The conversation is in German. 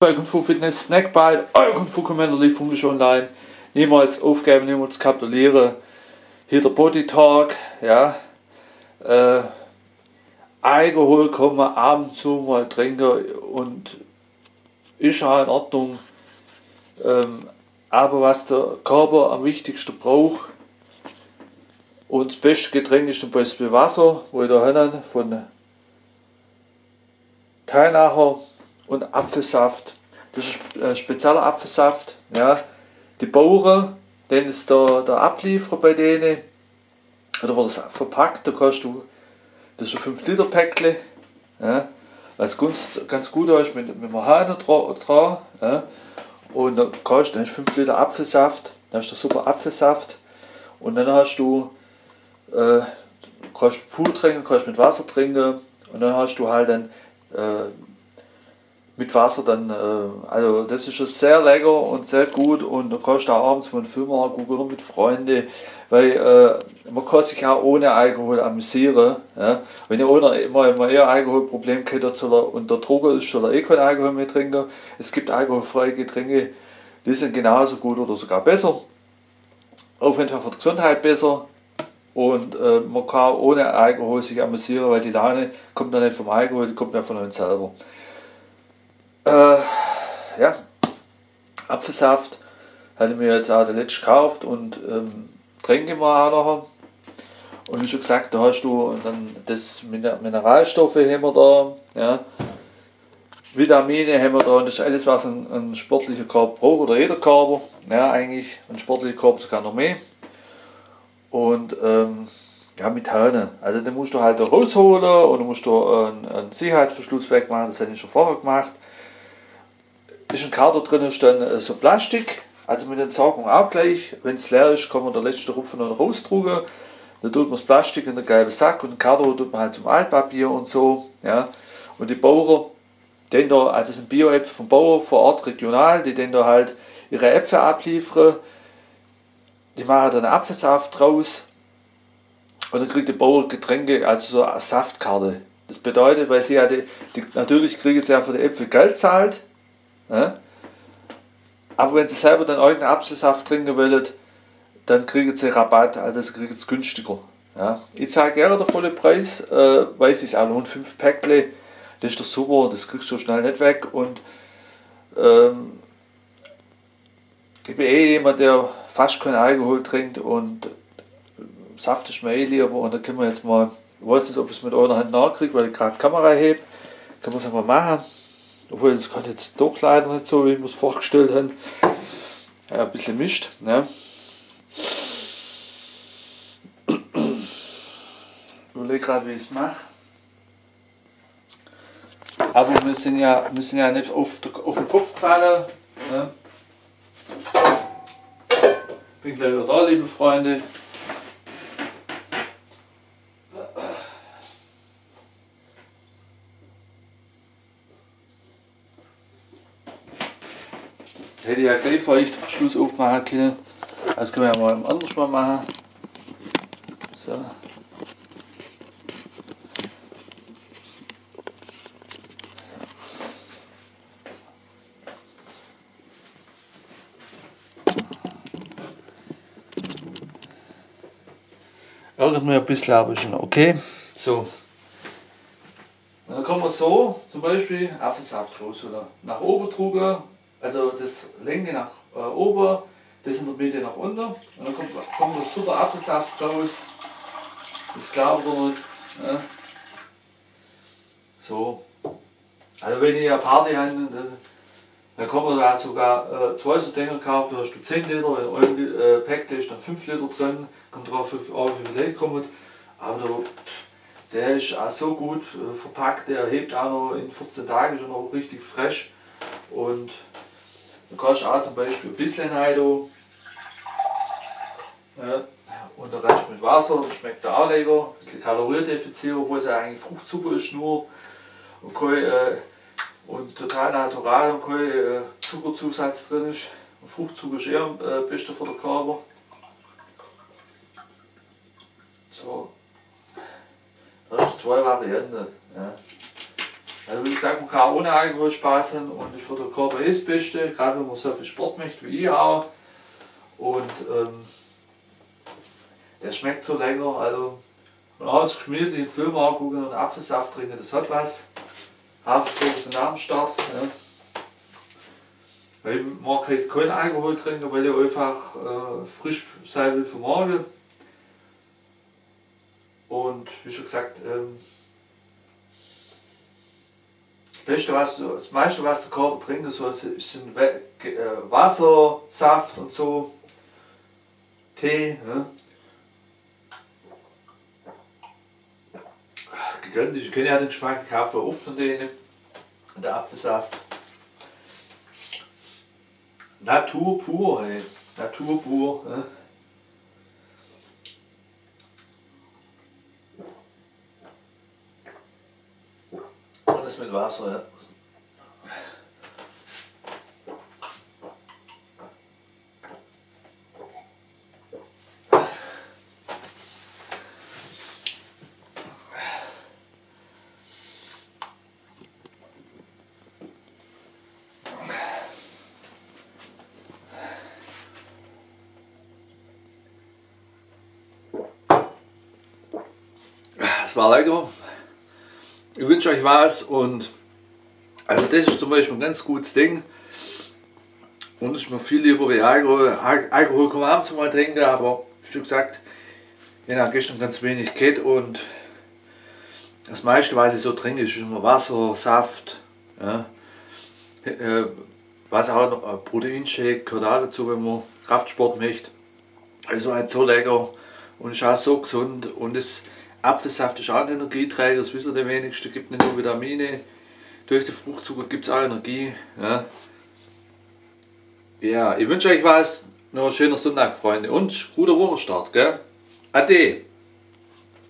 bei Kung Fu Fitness Snackbite, euer Kung Fu Commander Lieferung ist online. Niemals aufgeben, niemals kapitulieren. Hier der Body Talk, ja. Alkohol kann man ab und zu mal trinken und ist auch in Ordnung. Aber was der Körper am wichtigsten braucht, und das beste Getränk ist zum Beispiel Wasser, wo ich da hinten von Teilnacher und Apfelsaft. Das ist ein spezieller Apfelsaft. Ja. Die Bauern, denen ist der Ablieferer bei denen, oder wird das verpackt, da kannst du, das ist ein 5 Liter Päckchen, ja, was ganz gut ist mit einem Hahn dran. Ja. Und dann hast du 5 Liter Apfelsaft, dann hast du super Apfelsaft und dann hast du kannst du pur trinken, kannst mit Wasser trinken und dann hast du halt dann mit Wasser dann, also das ist schon sehr lecker und sehr gut und du kannst auch abends mal einen Film angucken oder mit Freunden, weil man kann sich auch ohne Alkohol amüsieren. Ja. Wenn ihr immer eher Alkoholproblem kennt und der Droger ist, soll er kein Alkohol mehr trinken. Es gibt alkoholfreie Getränke, die sind genauso gut oder sogar besser. Auf jeden Fall für die Gesundheit besser. Und man kann ohne Alkohol sich amüsieren, weil die Laune kommt dann nicht vom Alkohol, die kommt ja von uns selber. Ja, Apfelsaft hatte ich mir jetzt auch der letzte gekauft und trinke mal auch nachher. Und wie schon gesagt, da hast du dann das Mineralstoffe haben wir da, ja. Vitamine haben wir da und das ist alles, was ein sportlicher Körper braucht oder jeder Körper, ja eigentlich, ein sportlicher Körper sogar noch mehr. Und ja, mit Hahn. Also den musst du halt da rausholen und dann musst du einen Sicherheitsverschluss wegmachen, das habe ich schon vorher gemacht. Ist ein Kader drin, ist dann so Plastik, also mit der Entsorgung auch gleich. Wenn es leer ist, kann man den letzten Rupfen noch rausdrucken. Dann tut man das Plastik in den gelben Sack und den Kader tut man halt zum Altpapier und so. Ja. Und die Bauern, den da, also es sind Bio-Äpfel vom Bauer vor Ort regional, die den da halt ihre Äpfel abliefern. Die machen dann einen Apfelsaft draus und dann kriegt der Bauer Getränke, also so eine Saftkarte. Das bedeutet, weil sie ja natürlich kriegen sie ja für die Äpfel Geld zahlt, ja? Aber wenn sie selber dann eigenen Apfelsaft trinken wollen, dann kriegen sie Rabatt, also sie kriegen es günstiger. Ja? Ich zahle gerne den vollen Preis, weil es sich auch lohnt, 5 Päckchen, das ist doch super, das kriegst du so schnell nicht weg und ich bin jemand, der fast keinen Alkohol trinkt und Saft ist mir lieber und da können wir jetzt mal, ich weiß nicht, ob ich es mit einer Hand nachkriege, weil ich gerade die Kamera hebe, kann man es mal machen, obwohl das kann jetzt doch leider nicht so, wie ich mir es vorgestellt habe, ja, ein bisschen mischt. Ne? Ich überlege gerade, wie ich es mache, aber wir sind ja nicht auf den Kopf gefallen. Ne? Bin gleich wieder da, liebe Freunde. Hätte ich ja gleich vielleicht den Verschluss aufmachen können. Das können wir ja mal anders mal machen. So. Ärgert mich ein bisschen, aber schon okay. So. Und dann kann man so zum Beispiel Apfelsaft raus oder nach oben trugen, also das Länge nach oben, das in der Mitte nach unten. Und dann kommt super Apfelsaft raus. Das glaubt ihr nicht. Ja. So. Also wenn ich eine Party habe, dann kann man da sogar 2 so Dinger kaufen, da hast du 10 Liter, wenn ein Päckchen ist dann 5 Liter drin, kommt drauf wie viel Leute kommen. Aber der ist auch so gut verpackt, der hebt auch noch in 14 Tagen schon noch richtig frisch. Und du kannst auch zum Beispiel ein bisschen rein, ja, und der Rest mit Wasser, das schmeckt auch lecker, ein bisschen Kaloriendefizit, obwohl es ja eigentlich Fruchtzucker ist nur. Und total natural und kein Zuckerzusatz drin ist. Und Fruchtzucker ist eher am besten für den Körper. So. Da ist 2 Varianten. Ja. Also wie gesagt, man kann auch ohne Alkohol Spaß haben und für den Körper ist das Beste, gerade wenn man so viel Sport möchte wie ich auch. Und der schmeckt so lecker, also und abends gemütlich einen Film angucken und Apfelsaft trinken, das hat was. Haferflocken sind nach dem Start. Ja. Weil ich mag heute keinen Alkohol trinken, weil ich einfach frisch sein will für morgen. Und wie schon gesagt, das meiste was der Körper trinken soll, sind Wasser, Saft und so, Tee. Ja. Gegönnt, ich kenne ja den Geschmack, ich kaufe oft von denen, der Apfelsaft. Natur pur, hey. Natur pur. Ja. Und das mit Wasser, ja. Das war lecker. Ich wünsche euch was und also das ist zum Beispiel ein ganz gutes Ding. Und ist mir viel lieber wie Alkohol. Alkohol kann man abends mal trinken, aber wie schon gesagt, ich habe gestern ganz wenig gehabt und das meiste, was ich so trinke, ist immer Wasser, Saft. Ja. Was auch noch, ein Proteinshake gehört auch dazu, wenn man Kraftsport möchte. Also halt so lecker und ist auch so gesund und das Apfelsaft ist auch ein Energieträger, das wissen die wenigsten, gibt nicht nur Vitamine, durch den Fruchtzucker gibt es auch Energie. Ja. Ja, ich wünsche euch was, noch einen schönen Sonntag, Freunde, und guter Wochenstart, gell? Ade!